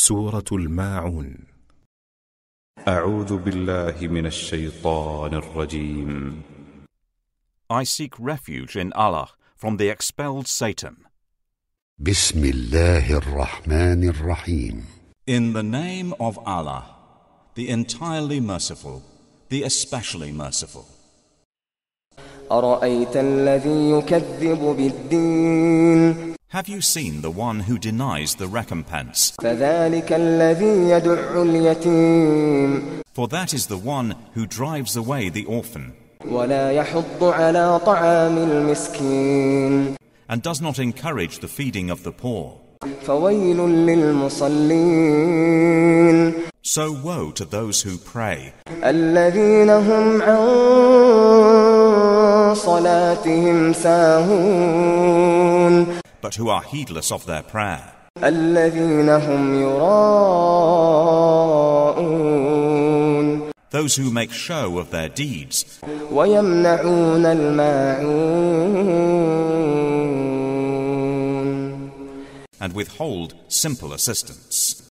سورة الماعون. أعوذ بالله من الشيطان الرجيم. I seek refuge in Allah from the expelled Satan. بسم الله الرحمن الرحيم. In the name of Allah, the entirely merciful, the especially merciful. أرأيت الذي يكذب بالدين. Have you seen the one who denies the recompense? فذلك الذي يدع اليتيم. For that is the one who drives away the orphan. ولا يحض على طعام المسكين. And does not encourage the feeding of the poor. فويل للمصلين. So woe to those who pray. الذين هم عن صلاتهم ساهون. But who are heedless of their prayer. الذين هم يراءون. Those who make show of their deeds. ويمنعون الماعون. And withhold simple assistance.